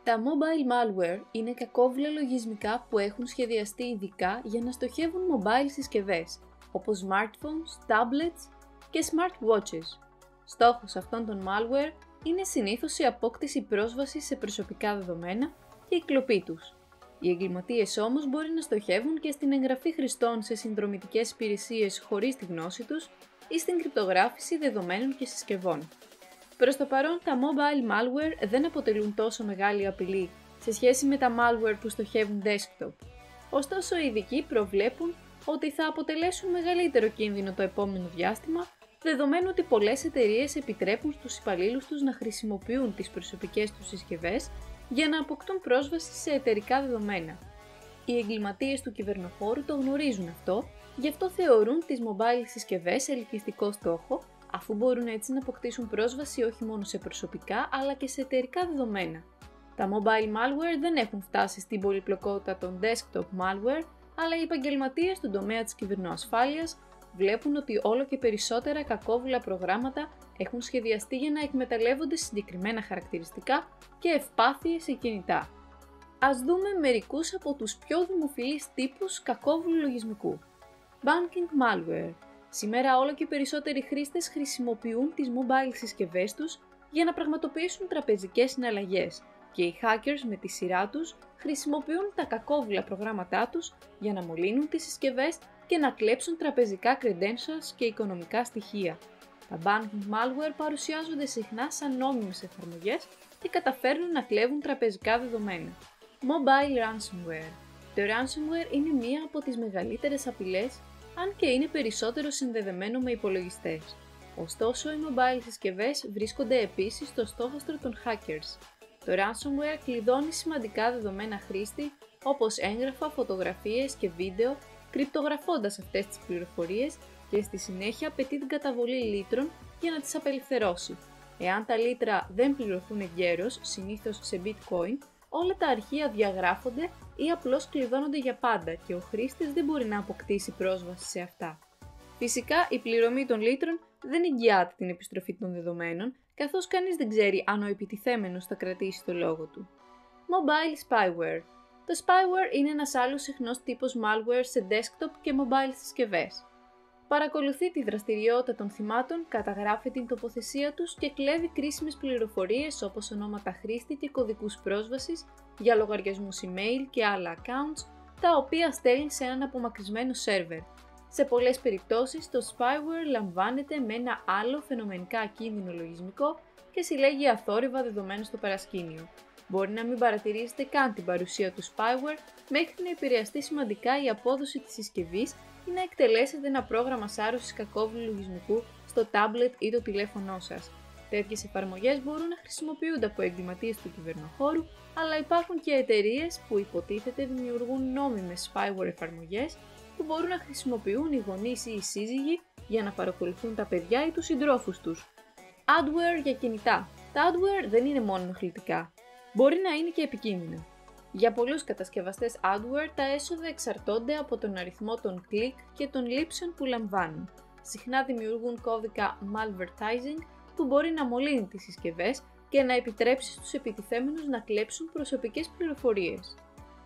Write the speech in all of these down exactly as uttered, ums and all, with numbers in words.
Τα mobile malware είναι κακόβουλα λογισμικά που έχουν σχεδιαστεί ειδικά για να στοχεύουν mobile συσκευές, όπως smartphones, tablets και smartwatches. Στόχος αυτών των malware είναι συνήθως η απόκτηση πρόσβασης σε προσωπικά δεδομένα και η κλοπή τους. Οι εγκληματίες όμως μπορεί να στοχεύουν και στην εγγραφή χρηστών σε συνδρομητικές υπηρεσίες χωρίς τη γνώση τους ή στην κρυπτογράφηση δεδομένων και συσκευών. Προς το παρόν, τα mobile malware δεν αποτελούν τόσο μεγάλη απειλή σε σχέση με τα malware που στοχεύουν desktop. Ωστόσο, οι ειδικοί προβλέπουν ότι θα αποτελέσουν μεγαλύτερο κίνδυνο το επόμενο διάστημα, δεδομένου ότι πολλές εταιρείες επιτρέπουν στους υπαλλήλους τους να χρησιμοποιούν τις προσωπικές τους συσκευές για να αποκτούν πρόσβαση σε εταιρικά δεδομένα. Οι εγκληματίες του κυβερνοχώρου το γνωρίζουν αυτό, γι' αυτό θεωρούν τις mobile συσκευές ελκυστικό στόχο, αφού μπορούν έτσι να αποκτήσουν πρόσβαση όχι μόνο σε προσωπικά αλλά και σε εταιρικά δεδομένα. Τα mobile malware δεν έχουν φτάσει στην πολυπλοκότητα των desktop malware, αλλά οι επαγγελματίες στον τομέα της κυβερνοασφάλειας βλέπουν ότι όλο και περισσότερα κακόβουλα προγράμματα έχουν σχεδιαστεί για να εκμεταλλεύονται συγκεκριμένα χαρακτηριστικά και ευπάθειες σε κινητά. Ας δούμε μερικούς από τους πιο δημοφιλείς τύπους κακόβουλου λογισμικού. Banking malware. Σήμερα όλο και περισσότεροι χρήστες χρησιμοποιούν τις mobile συσκευές τους για να πραγματοποιήσουν τραπεζικές συναλλαγές και οι hackers με τη σειρά τους χρησιμοποιούν τα κακόβουλα προγράμματά τους για να μολύνουν τις συσκευές και να κλέψουν τραπεζικά credentials και οικονομικά στοιχεία. Τα banking malware παρουσιάζονται συχνά σαν νόμιμες εφαρμογές και καταφέρνουν να κλέβουν τραπεζικά δεδομένα. Mobile ransomware. Το ransomware είναι μία από τις μεγαλύτερες απειλές, αν και είναι περισσότερο συνδεδεμένο με υπολογιστές. Ωστόσο, οι mobile συσκευές βρίσκονται επίσης στο στόχαστρο των hackers. Το ransomware κλειδώνει σημαντικά δεδομένα χρήστη, όπως έγγραφα, φωτογραφίες και βίντεο, κρυπτογραφώντας αυτές τις πληροφορίες και στη συνέχεια απαιτεί την καταβολή λίτρων για να τις απελευθερώσει. Εάν τα λίτρα δεν πληρωθούν εγκαίρως, συνήθως σε bitcoin, όλα τα αρχεία διαγράφονται ή απλώς κλειδώνονται για πάντα και ο χρήστης δεν μπορεί να αποκτήσει πρόσβαση σε αυτά. Φυσικά, η πληρωμή των λίτρων δεν εγγυάται την επιστροφή των δεδομένων, καθώς κανείς δεν ξέρει αν ο επιτιθέμενος θα κρατήσει το λόγο του. Mobile spyware. Το spyware είναι ένας άλλος συχνός τύπος malware σε desktop και mobile συσκευές. Παρακολουθεί τη δραστηριότητα των θυμάτων, καταγράφει την τοποθεσία τους και κλέβει κρίσιμες πληροφορίες όπως ονόματα χρήστη και κωδικούς πρόσβασης για λογαριασμούς email και άλλα accounts, τα οποία στέλνει σε έναν απομακρυσμένο σερβερ. Σε πολλές περιπτώσεις, το spyware λαμβάνεται με ένα άλλο φαινομενικά ακίνδυνο λογισμικό και συλλέγει αθόρυβα δεδομένα στο παρασκήνιο. Μπορεί να μην παρατηρήσετε καν την παρουσία του spyware μέχρι να επηρεαστεί σημαντικά η απόδοση της συσκευής ή να εκτελέσετε ένα πρόγραμμα σάρωσης κακόβουλου λογισμικού στο tablet ή το τηλέφωνό σας. Τέτοιες εφαρμογές μπορούν να χρησιμοποιούνται από εγκληματίες του κυβερνοχώρου, αλλά υπάρχουν και εταιρείες που υποτίθεται δημιουργούν νόμιμες spyware εφαρμογές που μπορούν να χρησιμοποιούν οι γονείς ή οι σύζυγοι για να παρακολουθούν τα παιδιά ή τους συντρόφους τους. Adware για κινητά. Τα adware δεν είναι μόνο ενοχλητικά. Μπορεί να είναι και επικίνδυνα. Για πολλούς κατασκευαστές adware, τα έσοδα εξαρτώνται από τον αριθμό των κλικ και των λήψεων που λαμβάνουν. Συχνά δημιουργούν κώδικα malvertising που μπορεί να μολύνει τις συσκευές και να επιτρέψει στους επιτιθέμενους να κλέψουν προσωπικές πληροφορίες.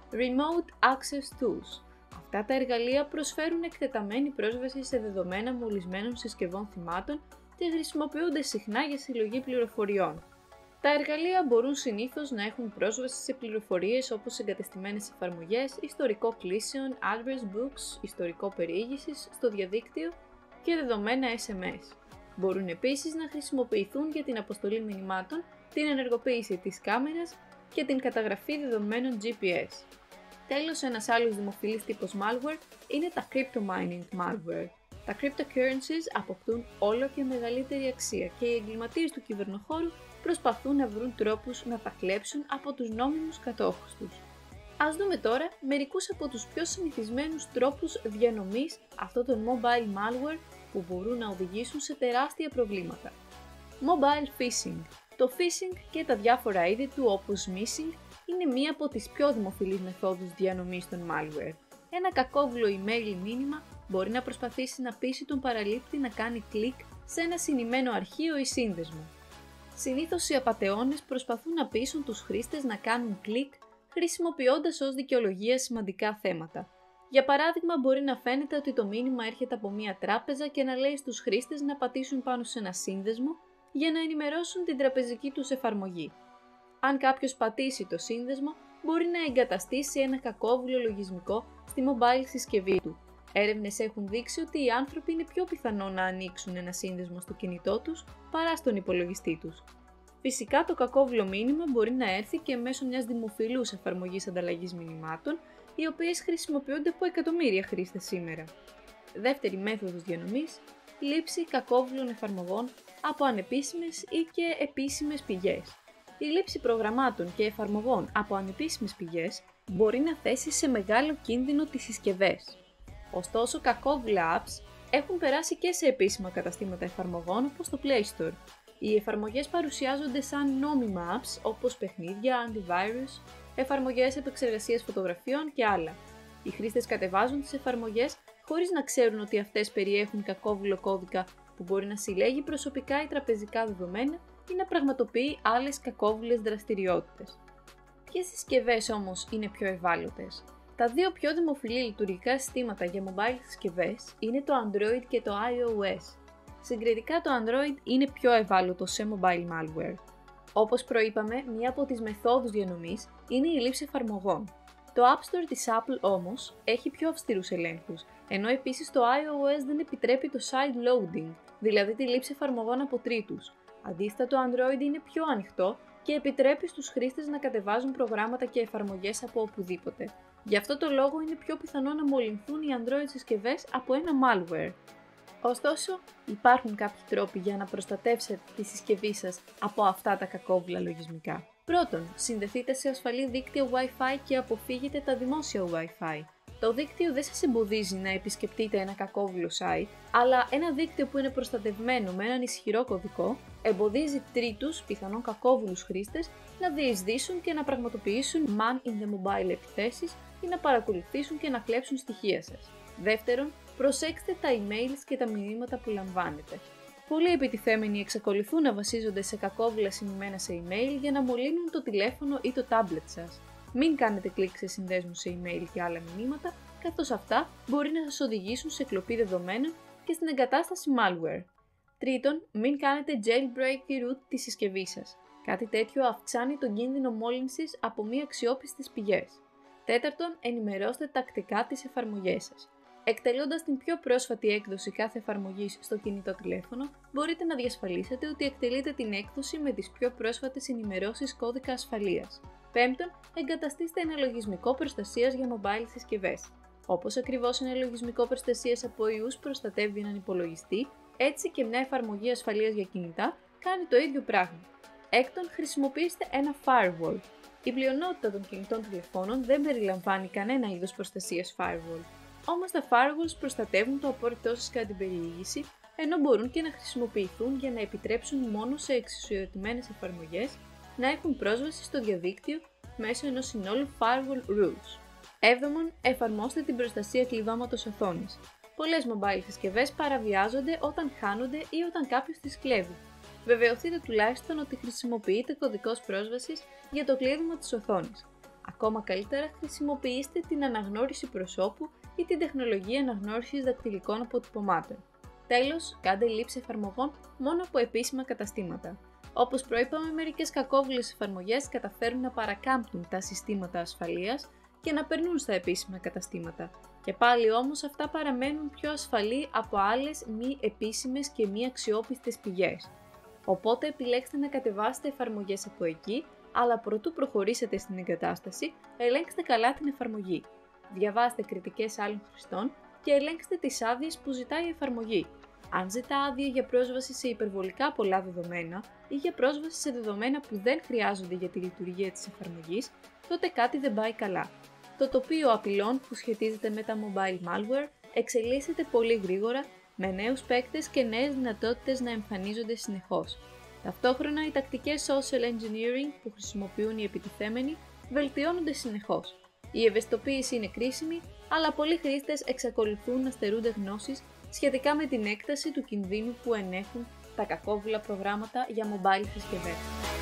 Remote Access Tools. Αυτά τα εργαλεία προσφέρουν εκτεταμένη πρόσβαση σε δεδομένα μολυσμένων συσκευών θυμάτων και χρησιμοποιούνται συχνά για συλλογή πληροφοριών. Τα εργαλεία μπορούν συνήθως να έχουν πρόσβαση σε πληροφορίες όπως εγκατεστημένες εφαρμογές, ιστορικό κλήσεων, address books, ιστορικό περιήγησης στο διαδίκτυο και δεδομένα ες εμ ες. Μπορούν επίσης να χρησιμοποιηθούν για την αποστολή μηνυμάτων, την ενεργοποίηση της κάμερας και την καταγραφή δεδομένων τζι πι ες. Τέλος, ένας άλλος δημοφιλής τύπος malware είναι τα crypto mining malware. Τα cryptocurrencies αποκτούν όλο και μεγαλύτερη αξία και οι εγκληματίες του κυβερνοχώρου προσπαθούν να βρουν τρόπους να τα κλέψουν από τους νόμιμους κατόχους τους. Ας δούμε τώρα μερικούς από τους πιο συνηθισμένους τρόπους διανομής αυτών των mobile malware που μπορούν να οδηγήσουν σε τεράστια προβλήματα. Mobile phishing. Το phishing και τα διάφορα είδη του όπως missing είναι μία από τις πιο δημοφιλείς μεθόδους διανομής των malware. Ένα κακόβουλο email ή μήνυμα μπορεί να προσπαθήσει να πείσει τον παραλήπτη να κάνει κλικ σε ένα συνημμένο αρχείο ή σύνδεσμο. Συνήθως οι απατεώνες προσπαθούν να πείσουν τους χρήστες να κάνουν κλικ χρησιμοποιώντας ως δικαιολογία σημαντικά θέματα. Για παράδειγμα, μπορεί να φαίνεται ότι το μήνυμα έρχεται από μια τράπεζα και να λέει στους χρήστες να πατήσουν πάνω σε ένα σύνδεσμο για να ενημερώσουν την τραπεζική τους εφαρμογή. Αν κάποιος πατήσει το σύνδεσμο, μπορεί να εγκαταστήσει ένα κακόβουλο λογισμικό στη mobile συσκευή του. Έρευνες έχουν δείξει ότι οι άνθρωποι είναι πιο πιθανό να ανοίξουν ένα σύνδεσμο στο κινητό τους παρά στον υπολογιστή τους. Φυσικά, το κακόβουλο μήνυμα μπορεί να έρθει και μέσω μιας δημοφιλούς εφαρμογής ανταλλαγής μηνυμάτων, οι οποίες χρησιμοποιούνται από εκατομμύρια χρήστες σήμερα. Δεύτερη μέθοδος διανομής, λήψη κακόβουλων εφαρμογών από ανεπίσημες ή και επίσημες πηγές. Η λήψη προγραμμάτων και εφαρμογών από ανεπίσημες πηγές μπορεί να θέσει σε μεγάλο κίνδυνο τις συσκευές. Ωστόσο, κακόβουλα apps έχουν περάσει και σε επίσημα καταστήματα εφαρμογών όπως το Play Store. Οι εφαρμογές παρουσιάζονται σαν νόμιμα apps όπως παιχνίδια, antivirus, εφαρμογές επεξεργασίας φωτογραφιών και άλλα. Οι χρήστες κατεβάζουν τις εφαρμογές χωρίς να ξέρουν ότι αυτές περιέχουν κακόβουλο κώδικα που μπορεί να συλλέγει προσωπικά ή τραπεζικά δεδομένα ή να πραγματοποιεί άλλες κακόβουλες δραστηριότητες. Ποιες συσκευές όμως είναι πιο ευάλωτες? Τα δύο πιο δημοφιλή λειτουργικά συστήματα για mobile συσκευές είναι το Android και το iOS. Συγκριτικά το Android είναι πιο ευάλωτο σε mobile malware. Όπως προείπαμε, μία από τις μεθόδους διανομής είναι η λήψη εφαρμογών. Το App Store της Apple όμως έχει πιο αυστηρούς ελέγχους, ενώ επίσης το iOS δεν επιτρέπει το side loading, δηλαδή τη λήψη εφαρμογών από τρίτους. Αντίθετα, το Android είναι πιο ανοιχτό και επιτρέπει στους χρήστες να κατεβάζουν προγράμματα και εφαρμογές από οπουδήποτε. Γι' αυτό το λόγο είναι πιο πιθανό να μολυνθούν οι Android συσκευές από ένα malware. Ωστόσο, υπάρχουν κάποιοι τρόποι για να προστατεύσετε τη συσκευή σας από αυτά τα κακόβουλα λογισμικά. Πρώτον, συνδεθείτε σε ασφαλή δίκτυο Wi-Fi και αποφύγετε τα δημόσια Wi-Fi. Το δίκτυο δεν σας εμποδίζει να επισκεφτείτε ένα κακόβουλο site, αλλά ένα δίκτυο που είναι προστατευμένο με έναν ισχυρό κωδικό εμποδίζει τρίτους, πιθανόν κακόβουλους χρήστες, να διεισδύσουν και να πραγματοποιήσουν man in the mobile επιθέσεις ή να παρακολουθήσουν και να κλέψουν στοιχεία σας. Δεύτερον, προσέξτε τα emails και τα μηνύματα που λαμβάνετε. Πολλοί επιτιθέμενοι εξακολουθούν να βασίζονται σε κακόβουλα συνημμένα σε email για να μολύνουν το τηλέφωνο ή το tablet σας. Μην κάνετε κλικ σε συνδέσμους σε email και άλλα μηνύματα, καθώς αυτά μπορεί να σας οδηγήσουν σε κλοπή δεδομένων και στην εγκατάσταση malware. Τρίτον, μην κάνετε jailbreak root τη συσκευή σας. Κάτι τέτοιο αυξάνει τον κίνδυνο μόλυνσης από μη αξιόπιστες πηγές. Τέταρτον, ενημερώστε τακτικά τις εφαρμογές σας. Εκτελώντας την πιο πρόσφατη έκδοση κάθε εφαρμογής στο κινητό τηλέφωνο, μπορείτε να διασφαλίσετε ότι εκτελείτε την έκδοση με τις πιο πρόσφατες ενημερώσεις κώδικα ασφαλείας. Πέμπτον, εγκαταστήστε ένα λογισμικό προστασίας για mobile συσκευές. Όπως ακριβώς ένα λογισμικό προστασίας από ιούς προστατεύει έναν υπολογιστή, έτσι και μια εφαρμογή ασφαλείας για κινητά κάνει το ίδιο πράγμα. Έκτον, χρησιμοποιήστε ένα firewall. Η πλειονότητα των κινητών τηλεφώνων δεν περιλαμβάνει κανένα είδος προστασίας firewall. Όμως τα firewalls προστατεύουν το απόρριτό σας κατά την περιήγηση, ενώ μπορούν και να χρησιμοποιηθούν για να επιτρέψουν μόνο σε εξισουιωτημένες εφαρμογές να έχουν πρόσβαση στο διαδίκτυο μέσω ενός συνόλου firewall rules. Έβδομον, εφαρμόστε την προστασία κλειδώματος οθόνης. Πολλές mobile συσκευές παραβιάζονται όταν χάνονται ή όταν κάποιος τις κλέβει. Βεβαιωθείτε τουλάχιστον ότι χρησιμοποιείτε κωδικός πρόσβασης για το κλείδωμα της οθόνης. Ακόμα καλύτερα, χρησιμοποιήστε την αναγνώριση προσώπου ή την τεχνολογία αναγνώρισης δακτυλικών αποτυπωμάτων. Τέλος, κάντε λήψη εφαρμογών μόνο από επίσημα καταστήματα. Όπως προείπαμε, μερικές κακόβουλες εφαρμογές καταφέρουν να παρακάμπτουν τα συστήματα ασφαλείας και να περνούν στα επίσημα καταστήματα. Και πάλι όμως αυτά παραμένουν πιο ασφαλή από άλλες μη επίσημες και μη αξιόπιστες πηγές. Οπότε επιλέξτε να κατεβάσετε εφαρμογές από εκεί, αλλά προτού προχωρήσετε στην εγκατάσταση, ελέγξτε καλά την εφαρμογή. Διαβάστε κριτικές άλλων χρηστών και ελέγξτε τις άδειες που ζητάει η εφαρμογή. Αν ζητά άδεια για πρόσβαση σε υπερβολικά πολλά δεδομένα ή για πρόσβαση σε δεδομένα που δεν χρειάζονται για τη λειτουργία της εφαρμογής, τότε κάτι δεν πάει καλά. Το τοπίο απειλών που σχετίζεται με τα mobile malware εξελίσσεται πολύ γρήγορα, με νέους παίκτες και νέες δυνατότητες να εμφανίζονται συνεχώς. Ταυτόχρονα, οι τακτικές social engineering που χρησιμοποιούν οι επιτιθέμενοι βελτιώνονται συνεχώς. Η ευαισθητοποίηση είναι κρίσιμη, αλλά πολλοί χρήστες εξακολουθούν να στερούνται γνώσης σχετικά με την έκταση του κινδύνου που ενέχουν τα κακόβουλα προγράμματα για mobile συσκευές.